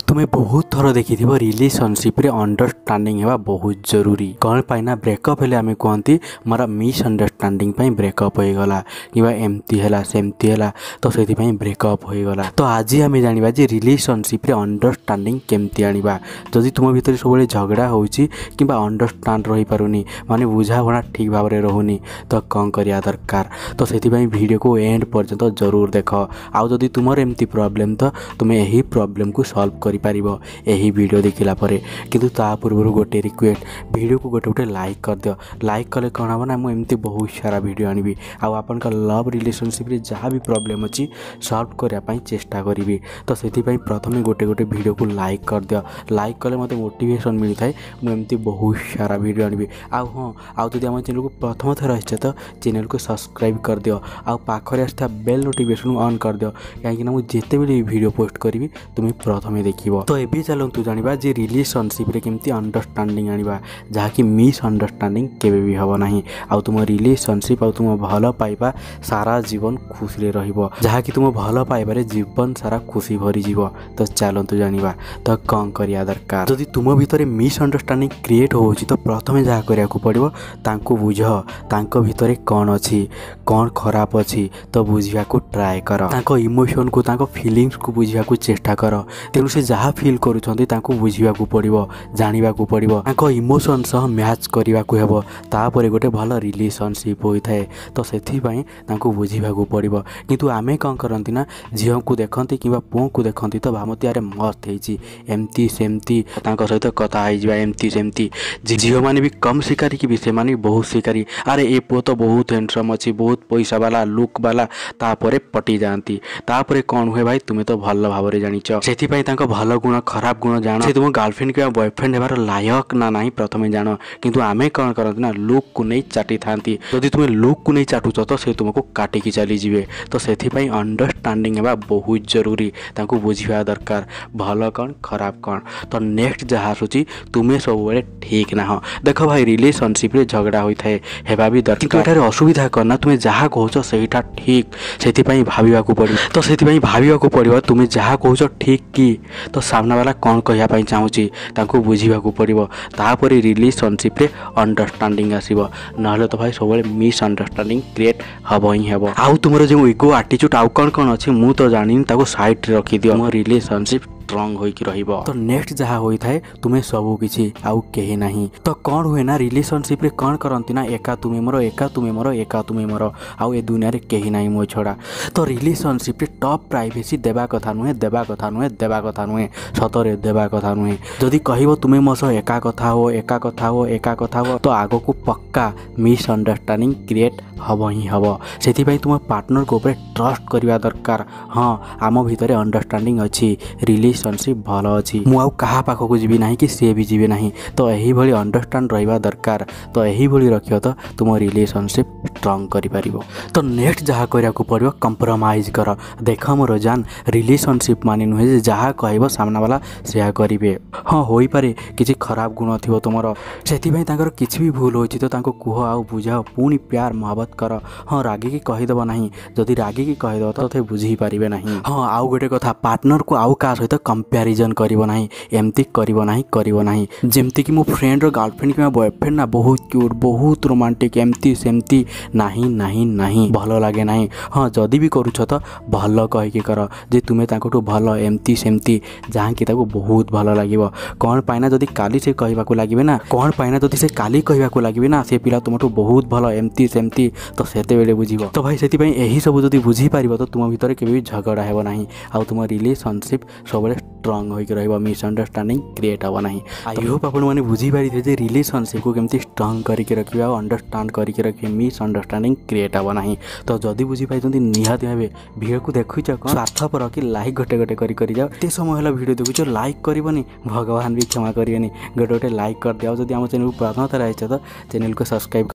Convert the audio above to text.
तुम्हें बहुत थर देखि रिलेशनशिप रे अंडरस्टैंडिंग हेबा बहुत जरूरी। कौन पाइना ब्रेकअप हेले आमे कहती मोर मिसअंडरस्टैंडिंग पई ब्रेकअप हो गला कि एमती हैला सेमती हैला तो सेति पई ब्रेकअप हो गला। तो आज आमे जानिबा जे रिलेशनशिप रे अंडरस्टैंडिंग केमती आनिबा। जदि तुम भीतर सब झगड़ा होउची किबा अंडरस्टैंड रही पारुनी माने बुझाबणा ठीक भाव रे रहुनी तो कौन करिया दरकार। तो सेति पई वीडियो को एंड पर्यंत जरूर देख। आउ जदि तुमर एमती प्रॉब्लम तो तुम यही प्रॉब्लम को सॉल्व करि पारिबो यही वीडियो देखिला परे। किंतु ता पूर्व गोटे रिक्वेस्ट वीडियो को गोटे गोटे लाइक कर दियो। लाइक कले कौन हम ना मुझे एमती बहुत सारा वीडियो आनिबी आपन का लव रिलेशनशिप रे जहाँ भी प्रॉब्लम अच्छी सॉल्व करने चेष्टा करी। तो से प्रथम गोटे गोटे वीडियो को लाइक कर दियो। लाइक कले मत मोटिवेशन मिलता है मुझे बहुत सारा वीडियो आनिबी। हाँ आदि आम चैनल को प्रथम थर आसे तो चैनल को सब्सक्राइब कर दियो। पाखरे आसता बेल नोटिफिकेशन ऑन कर दियो कहीं मुझे जिते भी वीडियो पोस्ट करी तुम्हें प्रथम देखिबो। तो एबे चलतु जानिबा जे रिलेशनशिप रे केमती अंडरस्टैंडिंग आनिबा जहाँकि मिसअंडरस्टैंडिंग केबे भी हबो नाही। आउ तुम रिलेशनशिप आउ तुम भल पाइबा सारा जीवन खुशी रे रहिबो जहाँकि तुम भल पाइबारे जीवन सारा खुशी भरी जीवो। तो चलतु जानिबा तो कौन करिया दरकार। जदि तुम भीतर मिसअंडरस्टैंडिंग क्रिएट होउची तो प्रथमे जहाँ करिया को पड़िबो तांको बुझ तांको भीतर कौन अच्छी कौन खराब अच्छी तो बुझिया को ट्राए कर। तांको इमोशन को तांको फीलिंग्स को बुझिया को चेष्टा कर। तेणु से जहाँ फिल करुछंती तांको बुझिया को पड़िबो जानिबा को पड़िबो तांको इमोशन सह मैच करिबा को हेबो तापरे गोटे भल रिलेशनशिप होइथाय। तो सेथि पई तांको बुझिबा को पड़िबो। किंतु आमे कौन करंती ना झियो को देखंती किबा पुओ को देखंती तो भामती यारे मस्त हेची एमती सेमती तांको सहित कथा आइ जिबा एमती सेमती। झियो माने भी कम शिकारी कि से माने बहुत शिकारी। अरे ए पुओ तो बहुत हैंडसम अछि बहुत पैसा वाला लुक वाला तापरे पटी जानती। तापरे कौन हुए भाई तुम्हें तो भल भाव रे जानिच। सेथि पई तांको भल गुण खराब गुण जान से तुम गर्लफ्रेंड के बॉयफ्रेंड हेबार लायक ना नहीं प्रथमे जान। किंतु आमे कौन करते ना लुक को नहीं चाटी थांती। जदि तुम लुक को नहीं चाटुच तो से तुमको काटिकी चली जीवे। तो सेथि पई अंडरस्टैंडिंग हेबा बहुत जरूरी तांको बुझिबा दरकार भल कौन खराब कौन। तो नेक्स्ट जहाँ आसुची तुम्हें सब बेले ठीक ना हो। देखो भाई रिलेशनशिप रे झगड़ा होई थाए हेबा भी दरकार। एठारे असुविधा करना तुम्हें जहाँ कहूच सेटा ठीक सेथि पई भाबिबा को पड़िबो। तो सेथि पई भाबिबा को पड़िबो तुम्हें जहाँ कहूच ठीक की तो सामना वाला कौन कहिया पई चाहूची तांको बुझिबा को पड़िबो। तापरे रिलेशनशिप रे अंडरस्टैंडिंग आसीबो नहले तो भाई सब मिसअंडरस्टैंडिंग क्रिएट हबो ही हबो। आउ तुमरो जो इगो एटीट्यूड आउ कौन कौन अछि मु तो जानिन ताको साइड रे रखि दियो। मो रिलेशनशिप स्ट्रॉन्ग होइकी रहिबो। तो नेक्स्ट जहाँ होई थाए तुम्हें सबू किछि आउ केही नाही। तो कौन हुए ना रिलेशनशिप रे कौन करंती ना एका तुम्हें मोर एका तुम्हें मोर एका तुम्हें मोर आउ ए दुनिया रे केही नाही मो छड़ा। तो रिलेशनशिप रे टॉप प्राइवेसी देबा कथा नुहे देबा कथा नुहे देबा कथा नुहे सतरे देबा कथा नुहे। जदि कहिबो तुम्हें मो सह एका कथा हो एका कथा हो एका कथा हो तो आगो को पक्का मिसअंडरस्टैंडिंग क्रिएट हबो ही हबो। सेथि पई तुम पार्टनर को ऊपर ट्रस्ट करबा दरकार। हाँ आम भीतर अंडरस्टैंडिंग अच्छी रिलेशनशिप भल अच्छी मु आउ कहा पाखक जीवी ना कि सी भी जीवे नहीं। तो यही भली अंडरस्टैंड रहिबा दरकार। तो यही भली रखियो तो तुम रिलेशनशिप स्ट्रॉन्ग करि पारिबो। तो नेक्स्ट जहाँ करिया को पड़िबो कंप्रोमाइज कर। देख मोर जान रिलेशनशिप माने नुहे जे जहाँ कहबो सामना वाला सेया करिवे। हाँ होई पारे किछि खराब गुण थिबो तुमरो सेथि पई तांकर किछि भी भूल होइछि तो तांको कुह आउ बुझाओ पुनी प्यार मोहब्बत कर। हाँ रागी की कहीदेव नहीं जदि रागी की कहीदेव तो थे बुझी पारिबे नहीं। हाँ आउ गोटे कथा पार्टनर को आउ का सहित कंपैरिजन करिवो नहीं एमती करिवो नहीं जेमती कि मो फ्रेंड रो गर्लफ्रेंड कि बॉयफ्रेंड ना बहुत क्यूट बहुत रोमांटिक एमती सेमती नहीं नहीं नहीं भल लगे नहीं। हाँ जदि भी करूछ तो भल कहिकी कर जे तुमे तांकोटू भल एमती सेमती जहाँ कि ताको बहुत भल लागिवो। कौन पाइना जदि काली से कहबाको लागिबे ना कौन पाइना जदि से काली कहबाको लागिबे ना से पिला तुमठू बहुत भल एमती सेमती तो सेते बेले बुझिबो। तो भाई सेति पई एही सब जदि बुझी पारिबो तो तुम भीतर केबे भी झगड़ा हेबो नाही आ तुम रिलेशनशिप सबले स्ट्रॉन्ग होइक रहिबो मिसअंडरस्टैंडिंग क्रिएट हबो नाही। आई होप आपण माने बुझी पारि थे जे रिलेशनशिप को केमती स्ट्रॉन्ग करके रखिबा और अंडरस्टैंड करके रखिबा मिसअंडरस्टैंडिंग क्रिएट हबो नाही। तो जदि बुझी पाइछंती निहाती भाबे वीडियो को देखुछ कोन स्वार्थपर कि लाइक गोटे गोटे करि जाओ। ते समय होला वीडियो देखुछ लाइक करबनी भगवान भी क्षमा करियनी गोटे गोटे लाइक कर दियो। जदि हम चैनल को प्रथम थर आइछ तो चैनल को सब्सक्राइब